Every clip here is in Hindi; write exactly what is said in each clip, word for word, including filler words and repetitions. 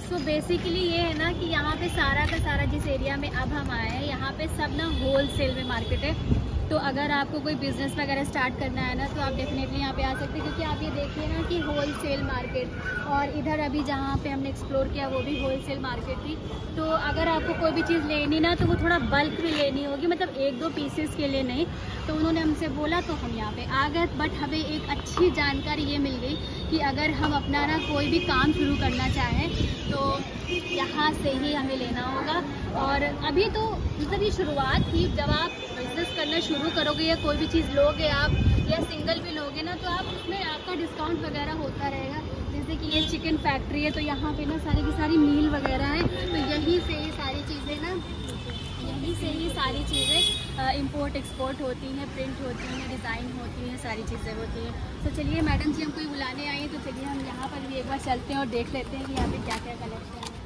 सो बेसिकली ये है ना कि यहाँ पे सारा का सारा जिस एरिया में अब हम आए हैं यहाँ पे सब ना होल सेल में मार्केट है। तो अगर आपको कोई बिज़नेस वगैरह स्टार्ट करना है ना तो आप डेफिनेटली यहाँ पे आ सकते हैं, क्योंकि आप ये देखिए ना कि होल सेल मार्केट, और इधर अभी जहाँ पे हमने एक्सप्लोर किया वो भी होल सेल मार्केट थी। तो अगर आपको कोई भी चीज़ लेनी ना तो वो थोड़ा बल्क में लेनी होगी, मतलब एक दो पीसेस के लिए नहीं। तो उन्होंने हमसे बोला तो हम यहाँ पे आ गए। बट हमें एक अच्छी जानकारी ये मिल गई कि अगर हम अपना ना कोई भी काम शुरू करना चाहें तो यहाँ से ही हमें लेना होगा। और अभी तो मतलब ये शुरुआत थी, जब आप बिज़नेस करना शुरू करोगे या कोई भी चीज़ लोगे आप या सिंगल भी लोगे ना तो आप उसमें आपका डिस्काउंट वगैरह होता रहेगा। जैसे कि ये चिकन फैक्ट्री है तो यहाँ पे ना सारी की सारी मील वगैरह है, तो यहीं से ही सारी चीज़ें ना यहीं से ही सारी चीज़ें इंपोर्ट एक्सपोर्ट होती हैं, प्रिंट होती हैं, डिज़ाइन होती हैं, सारी चीज़ें होती हैं। तो चलिए मैडम जी हमको बुलाने आई हैं तो चलिए हम यहाँ पर भी एक बार चलते हैं और देख लेते हैं कि यहाँ पे क्या क्या कलेक्शन है।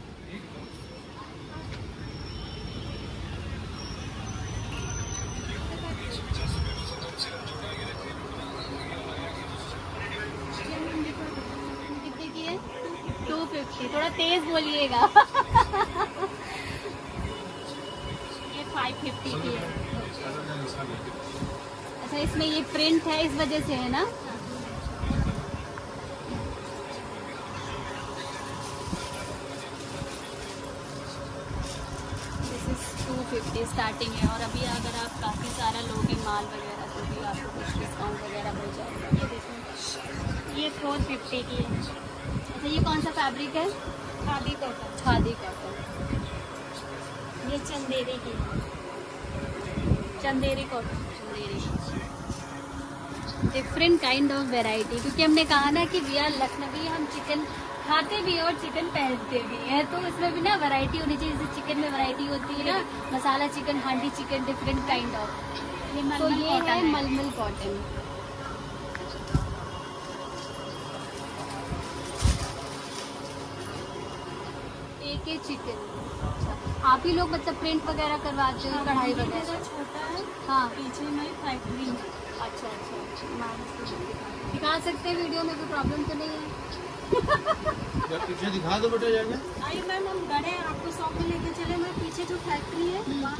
कितने की है? Two fifty. थोड़ा तेज बोलिएगा। ये फाइव फिफ्टी की है। अच्छा, इसमें ये प्रिंट है इस वजह से है ना। This is two fifty starting है, और अभी अगर आप काफ़ी सारा लोगे माल वगैरह तो भी आपको कुछ डिस्काउंट वगैरह मिल जाएगा। ये देखो ये फोर फिफ्टी की है। अच्छा, ये कौन सा फैब्रिक है? खादी कॉटन। खादी कॉटन। ये चंदेरी की, Chanderi cotton, Chanderi. Different kind of variety, क्योंकि हमने कहा ना कि वी आर लखनवी, हम चिकन खाते भी और चिकन पहनते भी हैं, तो इसमें भी ना वैरायटी होनी चाहिए। जैसे चिकन में वैरायटी होती है ना, masala chicken, handi chicken, different kind of. तो ये है मलमल कॉटन। एक एक चिकन। आप ही लोग मतलब प्रिंट वगैरह करवाते हो, कढ़ाई वगैरह? छोटा है, हाँ, पीछे में फैक्ट्री। अच्छा अच्छा, दिखा सकते हैं वीडियो में, कोई प्रॉब्लम तो नहीं है? पीछे दिखा दो बेटा जाके। आइए मैम, हम बड़े आपको शॉप में लेके चले। मैं पीछे जो फैक्ट्री है वहाँ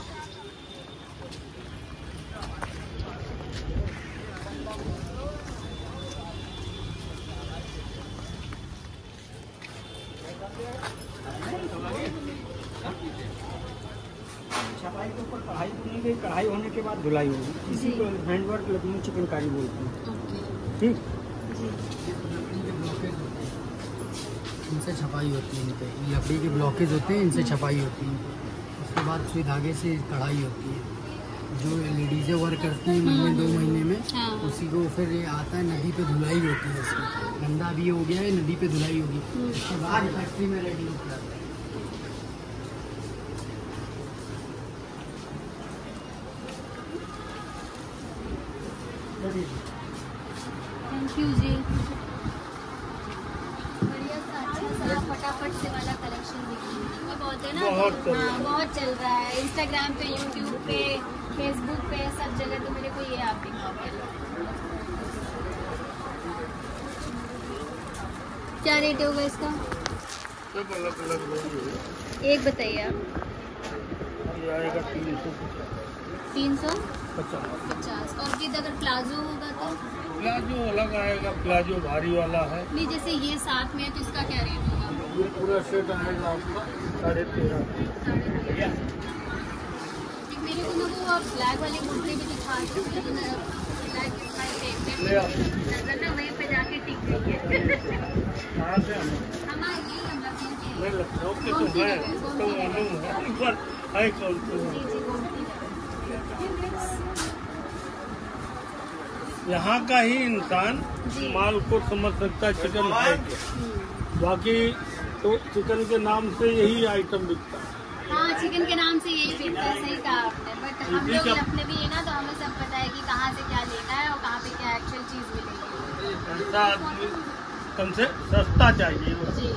छपाई के ऊपर कढ़ाई बुनी गई, कढ़ाई होने के बाद धुलाई होगी। इसी को हैंडवर्क लखनऊ चिकनकारी बोलते हैं। ठीक, इनसे छपाई होती है, इन पे लकड़ी के ब्लॉकेज होते हैं, इनसे छपाई होती है। उसके बाद सुई धागे से कढ़ाई होती है। जो लेडीजें वर्क करती हैं महीने दो महीने में, हाँ। उसी को फिर ये आता है, नदी पे धुलाई होती है। इसकी गंदा भी हो गया है, नदी पे धुलाई होगी, उसके बाद फैक्ट्री में रेडी होता है। थैंक यू जी। बढ़िया सा अच्छा सा फटाफट से वाला कलेक्शन दिखा बहुत है ना। बहुत चल रहा है। हाँ, बहुत चल रहा है इंस्टाग्राम पे, यूट्यूब पे, फेसबुक पे, सब जगह। तो मेरे को ये आप दिखाओ। क्या रेट होगा इसका? सब अलग अलग एक बताइए आप। ये आएगा तीन सौ तीन सौ पचास। पचास। और विद अगर प्लाजो होगा तो? प्लाजो अलग आएगा, प्लाजो भारी वाला है। नहीं, जैसे ये साथ में है तो इसका क्या रेट होगा? ये पूरा सेट आएगा आपका साढ़े तेरह। एक मेरे को ना वो आप ब्लैक वाली कुर्ती भी दिखा सकते हैं ना। Black is my favourite. ले आओ। नजर ना वहीं पे जाके टिक गई है। कहाँ से हम हम आएंगे, हम लखनऊ के। मैं लखनऊ के तो है, तो मालूम है, पर है कौन से जी जी, गोमती। यहाँ का ही इंसान जी। माल को समझ सकता है चिकन खाए के। बाकी तो चिकन के नाम से यही आइटम बिकता है। हाँ, चिकन के नाम से यही बिकता है, सही कहा आपने। बट हम लोग लखनवी है ना, तो हमें सब पता है कि कहाँ से क्या लेना है और कहाँ पे क्या एक्चुअल चीज़ मिलेगी। ऐसा आदमी कम से सस्ता चाहिए। जी।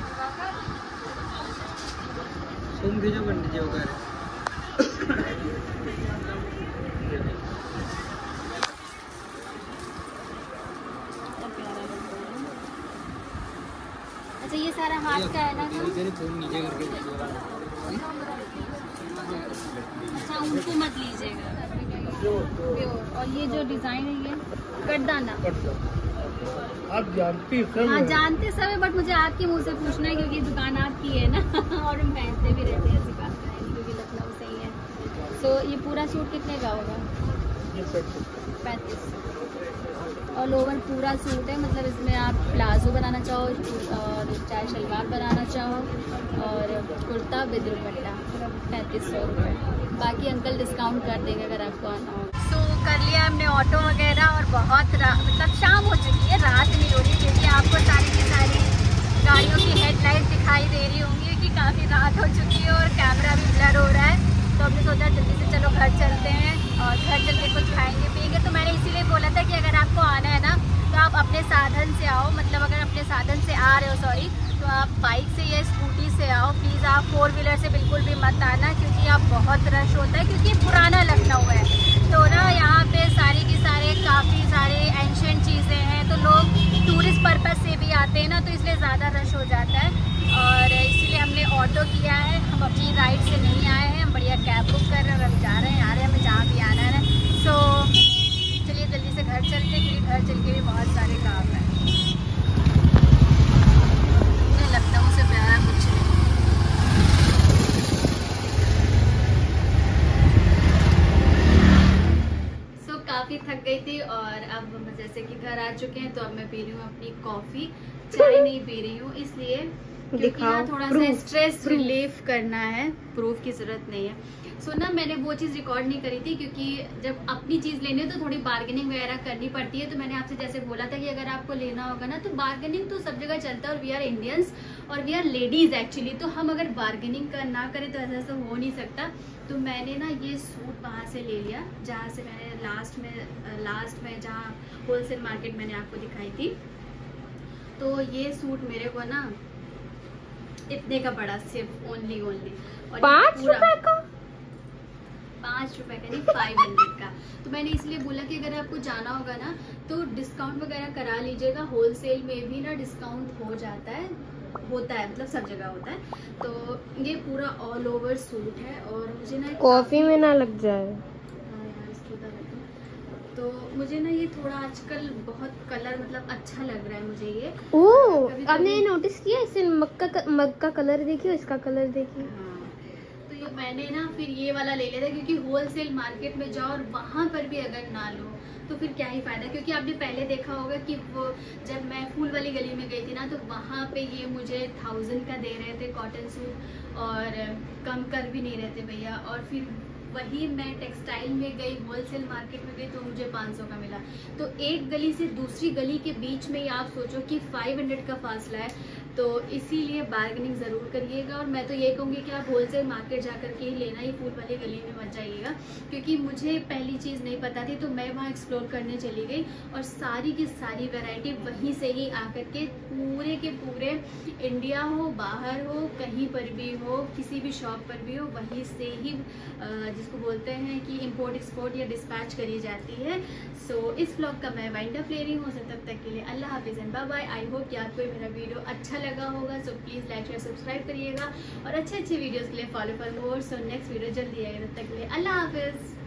तुम भी जो बन दीजिए अच्छा ये सारा हाथ का है ना? अच्छा उनको मत लीजिएगा। प्योर। और ये जो डिजाइन है ये कटदाना आप जानती हैं? हाँ जानते सब है, बट मुझे आपके मुंह से पूछना है क्योंकि दुकान आपकी है ना और हम पहनते भी रहते हैं, ऐसी बात है क्योंकि लखनऊ से ही है। तो ये पूरा सूट कितने का होगा? पैंतीस। और लोवर पूरा सूट है, मतलब इसमें आप प्लाजो बनाना चाहो और चाहे शलवार बनाना चाहो और कुर्ता विद दुपट्टा, पैंतीस सौ रुपये। बाकी अंकल डिस्काउंट कर देंगे अगर आपको आना हो। तो कर लिया हमने ऑटो वगैरह और बहुत मतलब शाम हो चुकी है, रात नहीं हो रही क्योंकि आपको सारी की सारी गाड़ियों की हेडलाइट दिखाई दे रही होंगी कि काफ़ी रात हो चुकी है और कैमरा भी ब्लर हो रहा है। तो हमने सोचा जल्दी से चलो घर चलते हैं और घर चल के कुछ खाएंगे पिएंगे। तो मैंने इसीलिए बोला था कि अगर आपको आना है ना तो आप अपने साधन से आओ, मतलब अगर अपने साधन से आ रहे हो सॉरी तो आप बाइक से या स्कूटी से आओ प्लीज़। आप फोर व्हीलर से बिल्कुल भी मत आना क्योंकि आप बहुत रश होता है क्योंकि पुराना लखनऊ है। तो ना यहाँ पे सारी की सारे काफ़ी सारे एंशियंट चीज़ें हैं, तो लोग टूरिस्ट पर्पज़ से भी आते हैं ना, तो इसलिए ज़्यादा रश हो जाता है और इसीलिए हमने ऑटो किया है। हम अपनी राइड से नहीं आए हैं, हम बढ़िया कैब बुक कर रहे हैं और हम जा रहे हैं आ रहे हैं हमें जहाँ भी आना है। सो चलिए जल्दी से घर चलते हैं क्योंकि घर चल के भी बहुत सारे काम हैं। लखनऊ से प्यारा कुछ नहीं। सो काफ़ी थक गई थी और अब हम जैसे कि घर आ चुके हैं तो अब मैं पी रही हूँ अपनी कॉफ़ी। चाय नहीं पी रही हूँ इसलिए क्योंकि ना थोड़ा सा स्ट्रेस रिलीफ करना है, प्रूफ की ज़रूरत नहीं है। सो so, ना मैंने वो चीज़ रिकॉर्ड नहीं करी थी क्योंकि जब अपनी चीज़ लेनी हो तो थोड़ी बार्गेनिंग वगैरह करनी पड़ती है। तो मैंने आपसे जैसे बोला था कि अगर आपको लेना होगा ना तो बार्गेनिंग तो सब जगह चलता है और वी आर इंडियंस और वी आर लेडीज़ एक्चुअली, तो हम अगर बार्गेनिंग कर ना करें तो ऐसा ऐसा हो नहीं सकता। तो मैंने ना ये सूट वहाँ से ले लिया जहाँ से मैंने लास्ट में लास्ट में जहाँ होलसेल मार्केट मैंने आपको दिखाई थी। तो ये सूट मेरे को ना इतने का पड़ा, सिर्फ ओनली ओनली पाँच रुपए का, पाँच रुपए का नहीं फाइव हंड्रेड का। तो मैंने इसलिए बोला कि अगर आपको जाना होगा ना तो डिस्काउंट वगैरह करा लीजिएगा। होलसेल में भी ना डिस्काउंट हो जाता है, होता है मतलब सब जगह होता है। तो ये पूरा ऑल ओवर सूट है और मुझे ना कॉफी में ना लग जाए। तो मुझे ना ये थोड़ा आजकल बहुत कलर मतलब अच्छा लग रहा है मुझे ये। ओह आपने नोटिस किया इसे मग का मग का कलर देखिए, इसका कलर देखिए। हाँ, तो ये मैंने ना फिर ये वाला ले लिया था क्योंकि होलसेल मार्केट में जाओ और वहाँ पर भी अगर ना लो तो फिर क्या ही फायदा। क्योंकि आपने पहले देखा होगा कि वो जब मैं फूल वाली गली में गई थी ना तो वहाँ पे ये मुझे थाउजेंड का दे रहे थे कॉटन सूट और कम कर भी नहीं रहे थे भैया। और फिर वही मैं टेक्सटाइल में गई, होलसेल मार्केट में गई तो मुझे पाँच सौ का मिला। तो एक गली से दूसरी गली के बीच में ही आप सोचो कि पाँच सौ का फासला है, तो इसीलिए बार्गेनिंग ज़रूर करिएगा। और मैं तो ये कहूँगी कि आप होलसेल मार्केट जा कर के ही लेना, ही फूल वाली गली में मत जाइएगा। क्योंकि मुझे पहली चीज़ नहीं पता थी तो मैं वहाँ एक्सप्लोर करने चली गई और सारी की सारी वैरायटी वहीं से ही आकर के पूरे के पूरे इंडिया हो बाहर हो कहीं पर भी हो किसी भी शॉप पर भी हो वहीं से ही जिसको बोलते हैं कि इंपोर्ट एक्सपोर्ट या डिस्पैच करी जाती है। सो so, इस व्लॉग का मैं वाइंड अप ले रही हूँ। तब तक के लिए अल्लाह हाफिज़ and bye bye. I hope कि आपको मेरा वीडियो अच्छा लगा होगा। So please like share subscribe करिएगा और अच्छे अच्छे वीडियोज़ के लिए follow for more. So next video जल्दी आएगा, तब तक के लिए अल्लाह हाफिज़।